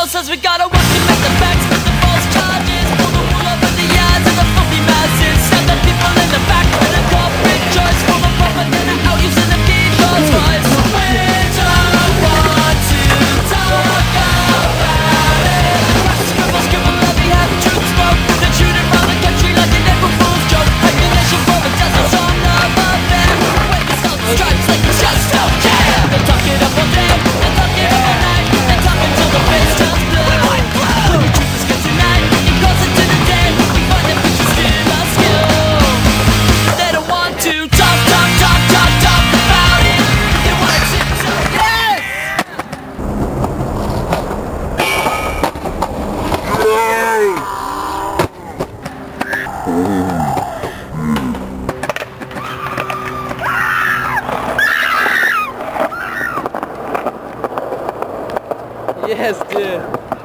says we gotta work to make the facts, with the false charges, pull the wool over the eyes of the filthy masses. Stab the people in the back with a corporate choice, full of propaganda out using the people's voice. We don't want to talk about it. Scribble, scribble, let me have truth smoke. They're shooting around the country like an April Fool's joke. Regulation for the deserts on the affair. When the sun strikes like we just don't care. They're talking up all day, they're talking up all night. They're talking till the face turns blue. When the truth is good tonight, it goes into the day. We find the pictures in our skill. They don't want to talk about it. They want to sit so yes. Yes, dude.